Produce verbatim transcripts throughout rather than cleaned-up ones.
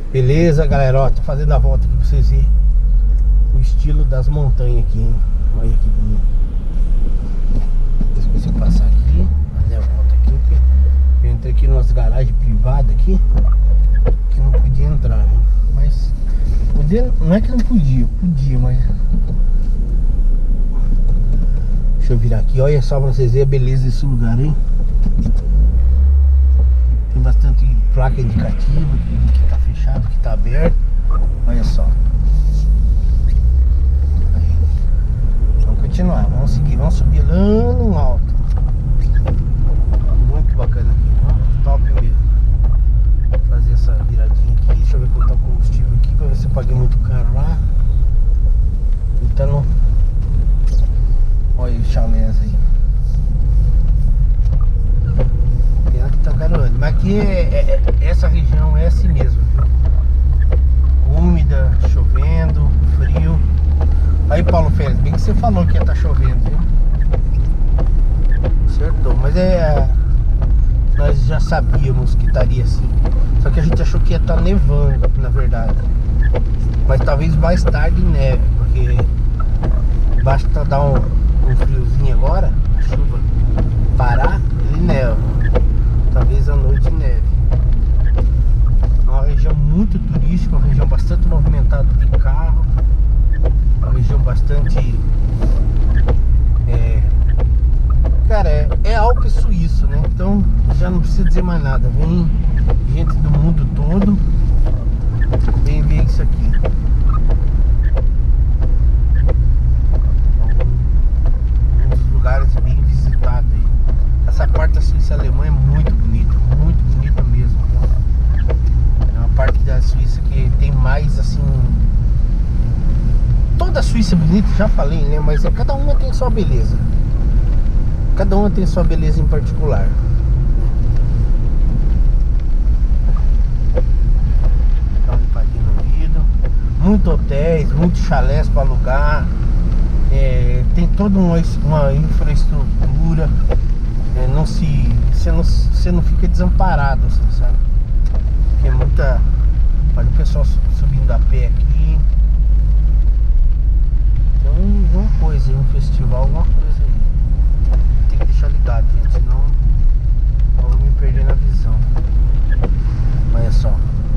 Beleza, galera, ó, tô fazendo a volta aqui pra vocês verem o estilo das montanhas aqui, hein? Olha que bonito. Deixa eu ver se eu passar aqui, fazer a volta aqui, porque eu entrei aqui nas garagens privadas aqui, que não podia entrar, né? Mas podia, não é que não podia, podia, mas deixa eu virar aqui, olha só pra vocês verem a beleza desse lugar, hein? Tem bastante placa indicativa que tá fechado, que tá aberto. Olha só. Aí. Vamos continuar, vamos seguir, vamos subir lá no alto. Muito bacana aqui, ó. Top mesmo. Vou fazer essa viradinha aqui. Deixa eu ver quanto tá o combustível aqui, pra ver se eu paguei muito caro lá. Então, olha o chalés aí. Pena que tá garoando. Mas aqui é, é, é, essa região é assim mesmo, viu? Úmida, chovendo, frio. Aí, Paulo Félix, bem que você falou que ia estar chovendo, viu? Acertou, mas é... nós já sabíamos que estaria assim. Só que a gente achou que ia estar nevando, na verdade. Mas talvez mais tarde neve, porque basta dar um, um friozinho agora, a chuva parar, ele neva. Talvez à noite neve. É uma região muito turística, uma região bastante movimentada de carro, uma região bastante é, cara, é, é Alpes suíço, né? Então já não precisa dizer mais nada. Vem gente do mundo todo, vem ver isso aqui. Um dos lugares bem visitados aí. Essa parte da Suíça alemã é muito bonita, muito bonita mesmo, né? É uma parte da Suíça que tem mais assim. Toda a Suíça é bonita, já falei, né? Mas é, cada uma tem sua beleza. Cada uma tem sua beleza em particular. Dá uma limpadinha no vidro. Muitos hotéis, muitos chalés para alugar. É, tem toda uma, uma infraestrutura. É, não se, você, não, você não fica desamparado, assim, sabe? Tem muita... Olha o pessoal subindo a pé aqui. Tem alguma coisa, um festival, alguma coisa aí. Tem que deixar ligado, gente, senão eu vou me perder na visão. Olha só.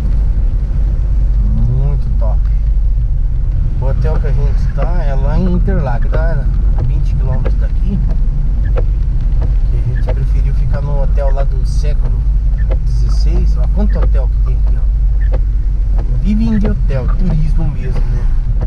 Muito top. O hotel que a gente está é lá em Interlagos, dá vinte quilômetros daqui. A gente preferiu ficar no hotel lá do século dezesseis. Olha quanto hotel que tem aqui, ó. Vivem de hotel, turismo mesmo, né?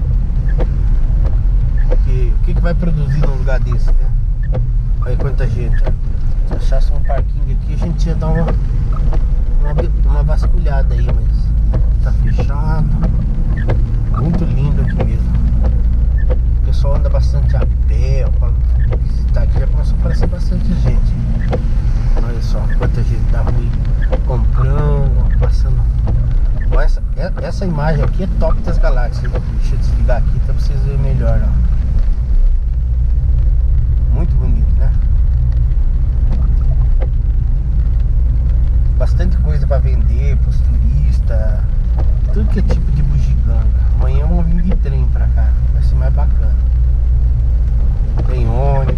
Porque o que, que vai produzir num lugar desse, né? Olha quanta gente, ó. Se achasse um parquinho aqui, a gente ia dar uma, uma, uma vasculhada aí, mas tá fechado. Muito lindo aqui mesmo. O pessoal anda bastante a pé, ó, pra visitar aqui. Já começou a aparecer bastante gente. Olha só quanta gente da rua comprando, passando. Ó, essa, essa imagem aqui é top das galáxias. Deixa eu desligar aqui pra vocês verem melhor, ó. Muito bonito, né? Bastante coisa pra vender pros turistas. Tudo que é tipo de bugiganga. Amanhã vamos vir de trem pra cá, vai ser mais bacana. Tem ônibus.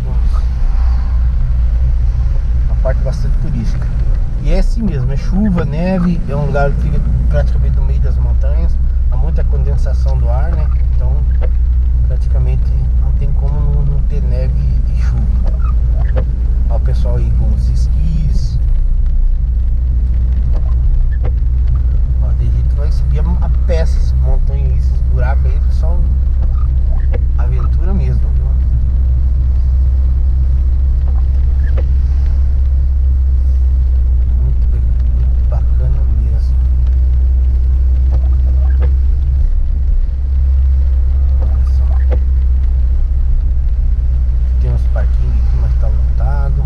Uma parte bastante turística. E é assim mesmo, é chuva, neve. É um lugar que fica praticamente no meio das montanhas. Há muita condensação do ar, né? Então praticamente não tem como não, não ter neve e chuva. Ó, o pessoal aí com os esquis. Ó, tem gente que vai subir a pé essas montanhas, esses buracos aí, pessoal. Aventura mesmo, viu? Muito, muito bacana mesmo. Olha só. Tem uns parquinhos aqui, mas tá lotado.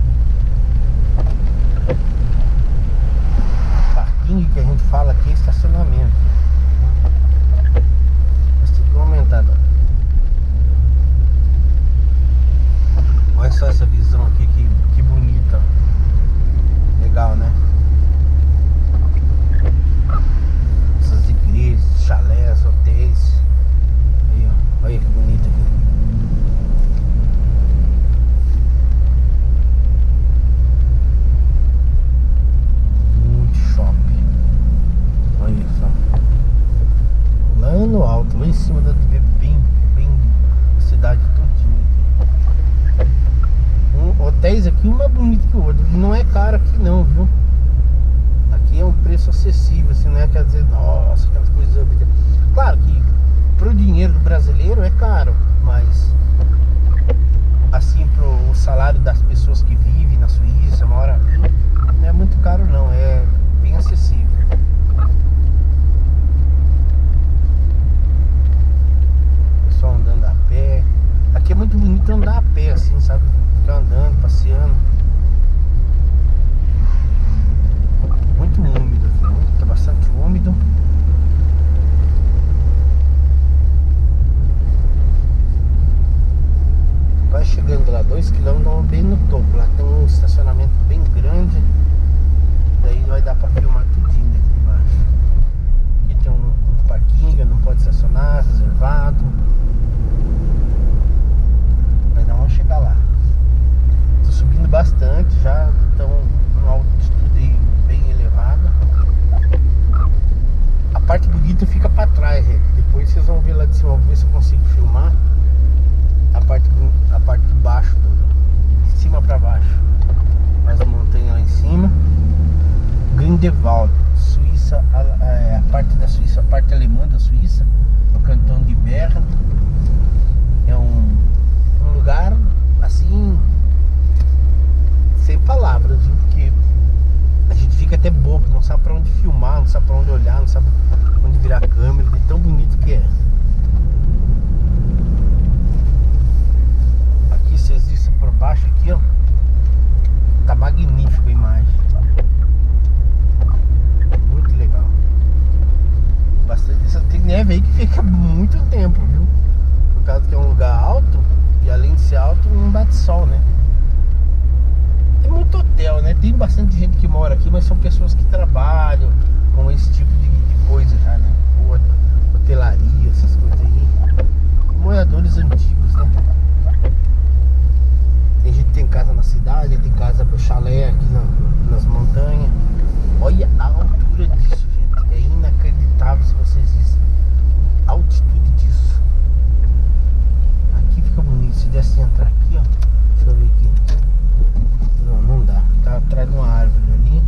Parquinho que a gente fala aqui é estacionamento. Mas tem que aumentar, ó. Olha só essa visão aqui, que, que bonita. Legal, né? Essas cima da T V, bem, bem a cidade todinha. Um, hotéis aqui, um mais bonito que o outro. Não é caro aqui não, viu? Aqui é um preço acessível, assim, não é quer dizer, nossa, aquelas coisas. Claro que pro dinheiro do brasileiro é caro, mas assim, pro salário das pessoas que vivem na Suíça, mora, não é muito caro não, é bem acessível. Pessoal andando a pé. Aqui é muito bonito andar a pé, assim, sabe? Ficar andando, passeando. Muito úmido aqui, muito, tá bastante úmido. Vai chegando lá, dois quilômetros, bem no topo. Lá tem um estacionamento bem grande. Daí vai dar pra filmar tudinho daqui de baixo. Aqui tem um, um parquinho, não pode estacionar, reservado. Mas não vamos chegar lá. Tô subindo bastante, já estão numa altitude aí bem elevada. A parte bonita fica pra trás, gente. Depois vocês vão ver lá de cima, vou ver se eu consigo filmar a parte, a parte de baixo, do, de cima pra baixo. Mais uma montanha lá em cima. Grindelwald, Suíça, a, a, a parte da Suíça, a parte alemã da Suíça, o cantão de Bern. É um, um lugar assim, sem palavras, viu? Porque a gente fica até bobo, não sabe pra onde filmar, não sabe pra onde olhar, não sabe onde virar a câmera, de tão bonito que é. Aqui, se existe por baixo aqui, ó, tá magnífico a imagem. Muito legal. Bastante. Essa tem neve aí que fica muito tempo, viu? Por causa que é um lugar alto. E além de ser alto, não bate sol, né? Tem muito hotel, né? Tem bastante gente que mora aqui, mas são pessoas que trabalham com esse tipo de, de coisa já, né? Hotelaria, essas coisas aí. Moradores antigos, né? Tem gente que tem casa na cidade, tem casa pro chalé aqui na, nas montanhas. Olha a altura disso, gente. É inacreditável se vocês vissem a altitude disso. Aqui fica bonito. Se desse entrar aqui, ó. Deixa eu ver aqui. Não, não dá. Tá atrás de uma árvore ali.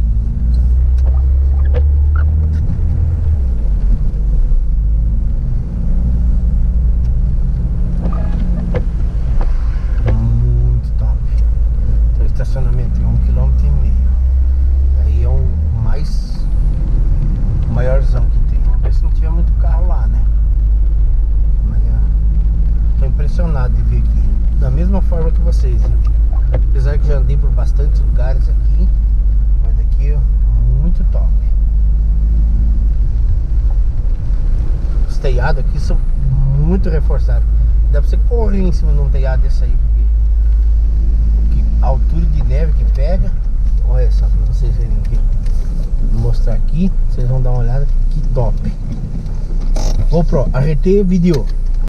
Muito top. Então, o estacionamento é um quilômetro e meio. Aí é um mais o maiorzão que tem. Vamos ver se não tiver muito carro lá, né? Mas é, tô impressionado de ver aqui. Da mesma forma que vocês, viu? Apesar que já andei por bastantes lugares aqui, mas aqui é muito top. Os telhados aqui são muito reforçados. Dá pra você correr em cima de um telhado desse aí, porque a altura de neve que pega. Olha só pra vocês verem aqui. Vou mostrar aqui, vocês vão dar uma olhada. Que top. GoPro, arretei o vídeo.